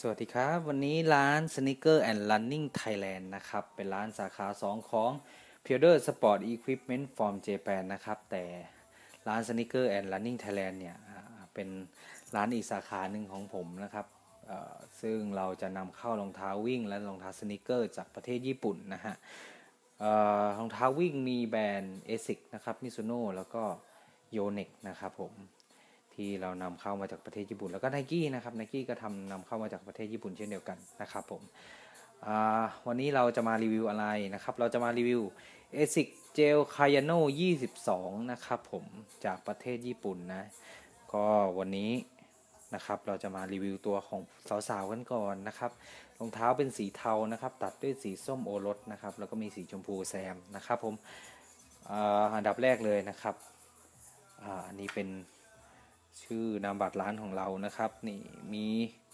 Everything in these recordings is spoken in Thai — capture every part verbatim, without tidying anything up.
สวัสดีครับวันนี้ร้าน Sneaker and Running Thailand นะครับเป็นร้านสาขาสองของ Pure Sport Equipment from Japan นะครับแต่ร้าน Sneaker and Running Thailand เนี่ยเป็นร้านอีกสาขาหนึ่งของผมนะครับซึ่งเราจะนำเข้ารองเท้าวิ่งและรองเท้าสนิเกอร์จากประเทศญี่ปุ่นนะฮะรองเท้าวิ่งมีแบรนด์ เอซิก นะครับ Mizuno แล้วก็ Yonex นะครับผมที่เรานำเข้ามาจากประเทศญี่ปุ่นแล้วก็ Nike นะครับ Nike ก็ทำนำเข้ามาจากประเทศญี่ปุ่นเช่นเดียวกันนะครับผมวันนี้เราจะมารีวิวอะไรนะครับเราจะมารีวิว เอซิก Gel Kayano ยี่สิบสองนะครับผมจากประเทศญี่ปุ่นนะก็วันนี้นะครับเราจะมารีวิวตัวของสาวๆกันก่อนนะครับรองเท้าเป็นสีเทานะครับตัดด้วยสีส้มโอรสนะครับแล้วก็มีสีชมพูแซมนะครับผมอันดับแรกเลยนะครับอันนี้เป็นชื่อนามบัตรร้านของเรานะครับนี่มี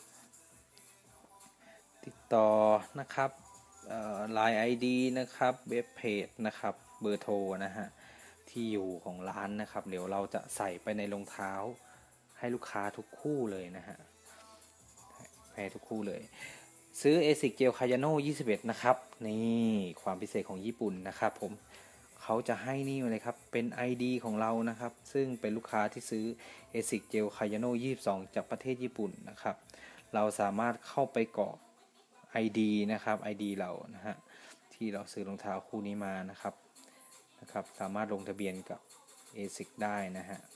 ติดต่อนะครับไลน์ ไอ ดี นะครับเว็บเพจนะครับเบอร์โทรนะฮะที่อยู่ของร้านนะครับเดี๋ยวเราจะใส่ไปในรองเท้าให้ลูกค้าทุกคู่เลยนะฮะให้ทุกคู่เลยซื้อ เอซิก Gel Kayano ยี่สิบเอ็ดนะครับนี่ความพิเศษของญี่ปุ่นนะครับผมเขาจะให้นี่เลยครับเป็น ไอ ดี ของเรานะครับซึ่งเป็นลูกค้าที่ซื้อ เอซิก Gel Kayano ยี่สิบสองจากประเทศญี่ปุ่นนะครับเราสามารถเข้าไปกรอก ไอ ดี นะครับ ไอ ดี เรานะฮะที่เราซื้อรองเท้าคู่นี้มานะครับนะครับสามารถลงทะเบียนกับ เอซิก ได้นะฮะ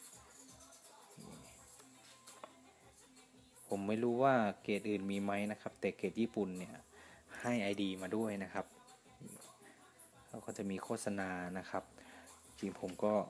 ผมไม่รู้ว่าเกรดอื่นมีไหมนะครับแต่เกรดญี่ปุ่นเนี่ยให้ ไอ ดี มาด้วยนะครับเขาก็จะมีโฆษณานะครับจริงผมก็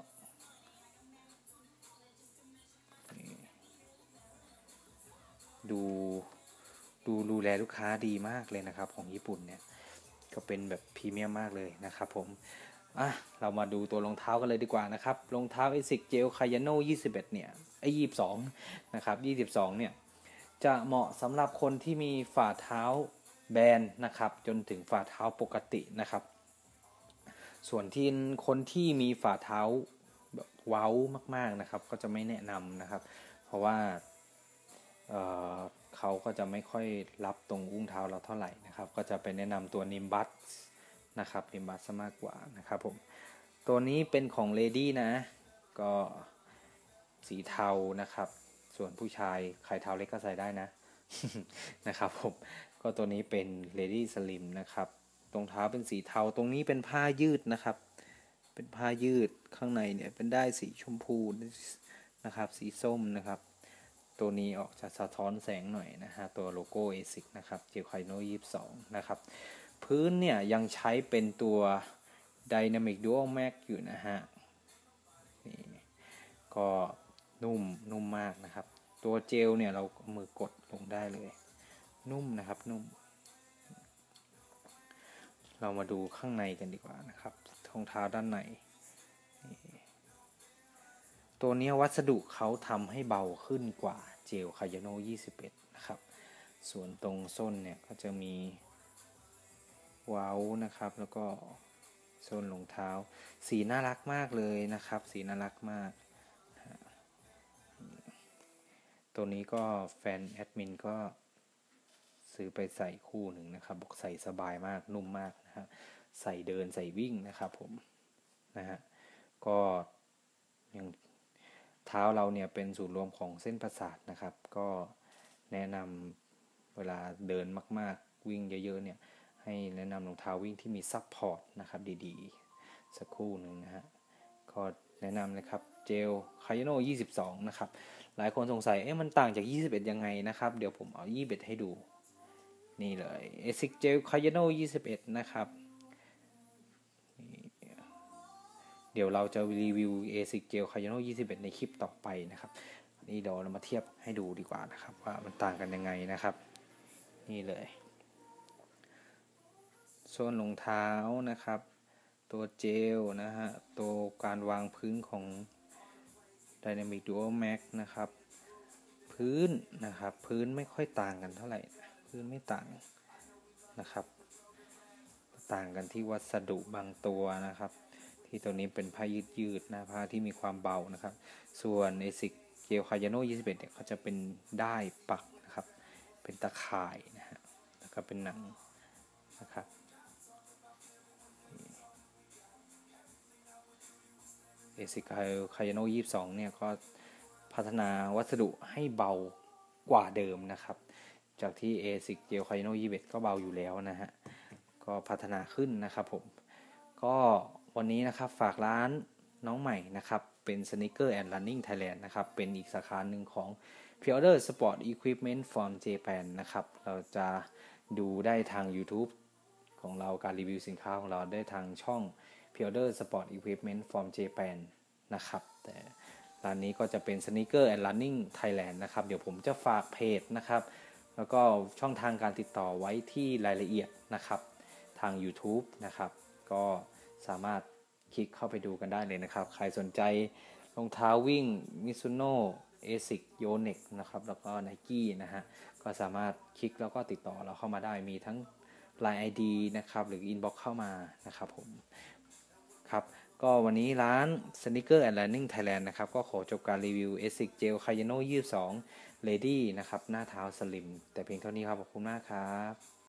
ดูดูดูแลลูกค้าดีมากเลยนะครับของญี่ปุ่นเนี่ยก็เป็นแบบพรีเมียมมากเลยนะครับผมอ่ะเรามาดูตัวรองเท้ากันเลยดีกว่านะครับรองเท้า เอซิก Gel Kayano ยี่สิบเอ็ดเนี่ยไอ้ยี่สิบสองนะครับยี่สิบสองเนี่ยจะเหมาะสำหรับคนที่มีฝ่าเท้าแบนนะครับจนถึงฝ่าเท้าปกตินะครับส่วนที่คนที่มีฝ่าเท้าแบบเว้ามากๆนะครับก็จะไม่แนะนำนะครับเพราะว่าเเขาก็จะไม่ค่อยรับตรงอุ้งเท้าเราเท่าไหร่นะครับก็จะไปแนะนำตัวนิมบัสนะครับนิมบัสมากกว่านะครับผมตัวนี้เป็นของเลดี้นะก็สีเทานะครับส่วนผู้ชายใครเท้าเล็กก็ใส่ได้นะ นะครับผมก็ตัวนี้เป็น Lady Slim นะครับตรงเท้าเป็นสีเทาตรงนี้เป็นผ้ายืดนะครับเป็นผ้ายืดข้างในเนี่ยเป็นได้สีชมพูนะครับสีส้มนะครับตัวนี้ออกจะสะท้อนแสงหน่อยนะฮะตัวโลโก้ เอซิก นะครับ Gel Kayano ยี่สิบสองนะครับพื้นเนี่ยยังใช้เป็นตัว Dynamic Dual Max อยู่นะฮะนี่ก็นุ่มนุ่มมากนะครับตัวเจลเนี่ยเรามือกดลงได้เลยนุ่มนะครับนุ่มเรามาดูข้างในกันดีกว่านะครับรองเท้าด้านในตัวนี้วัสดุเขาทำให้เบาขึ้นกว่าเจลคายาโน่ยี่สิบเอ็ดนะครับส่วนตรงส้นเนี่ยก็จะมีเว้านะครับแล้วก็ส้นรองเท้าสีน่ารักมากเลยนะครับสีน่ารักมากตัวนี้ก็แฟนแอดมินก็ซื้อไปใส่คู่หนึ่งนะครับบอกใส่สบายมากนุ่มมากนะฮะใส่เดินใส่วิ่งนะครับผมนะฮะก็ยังเท้าเราเนี่ยเป็นศูนย์รวมของเส้นประสาทนะครับก็แนะนำเวลาเดินมากๆวิ่งเยอะๆเนี่ยให้แนะนำรองเท้าวิ่งที่มีซับพอร์ตนะครับดีๆสักคู่หนึ่งนะฮะก็แนะนำนะครับเจลคายาโน่ยี่สิบสองนะครับหลายคนสงสัยเอ๊ะมันต่างจากยี่สิบเอ็ดยังไงนะครับเดี๋ยวผมเอายี่สิบเอ็ดให้ดูนี่เลย เอซิก Gel Kayano ยี่สิบเอ็ดนะครับเดี๋ยวเราจะรีวิว เอซิก Gel Kayano ยี่สิบเอ็ดในคลิปต่อไปนะครับนี่เดี๋ยวเรามาเทียบให้ดูดีกว่านะครับว่ามันต่างกันยังไงนะครับนี่เลยส้นรองเท้านะครับตัวเจลนะฮะตัวการวางพื้นของ Dynamic Dual Max นะครับพื้นนะครับพื้นไม่ค่อยต่างกันเท่าไหร่พื้นไม่ต่างนะครับต่างกันที่วัสดุบางตัวนะครับที่ตัวนี้เป็นผ้ายืดยืดนะผ้าที่มีความเบานะครับส่วน เอซิก Gel Kayano ยี่สิบเอ็ดเนี่ยเขาจะเป็นด้ายปักนะครับเป็นตะข่ายนะฮะแล้วก็เป็นหนังนะครับเอซิกคายโนยี่สิบสองเนี่ยก็พัฒนาวัสดุให้เบากว่าเดิมนะครับจากที่ เอ ซิก Gel Kayano ยี่สิบเอ็ดก็เบาอยู่แล้วนะฮะก็พัฒนาขึ้นนะครับผมก็วันนี้นะครับฝากร้านน้องใหม่นะครับเป็น Sneaker and Running Thailand นะครับเป็นอีกสาขาหนึ่งของ Pre-order Sport Equipment from Japan นะครับเราจะดูได้ทาง YouTube ของเราการรีวิวสินค้าของเราได้ทางช่อง Pre-order Sport Equipment from Japan นะครับแต่ร้านนี้ก็จะเป็น Sneaker and Running Thailand นะครับเดี๋ยวผมจะฝากเพจนะครับแล้วก็ช่องทางการติดต่อไว้ที่รายละเอียดนะครับทาง YouTube นะครับก็สามารถคลิกเข้าไปดูกันได้เลยนะครับใครสนใจรองเท้าวิ่ง Mizuno Asics Yonex นะครับแล้วก็ Nike นะฮะก็สามารถคลิกแล้วก็ติดต่อเราเข้ามาได้มีทั้ง ไลน์ ไอ ดี นะครับหรือ inbox เข้ามานะครับผมครับก็วันนี้ร้าน Sneaker and Running Thailand นะครับก็ขอจบการรีวิว Asics Gel Kayano ยี่สิบสอง Lady นะครับหน้าเท้าสลิมแต่เพียงเท่านี้ครับขอบคุณมากครับ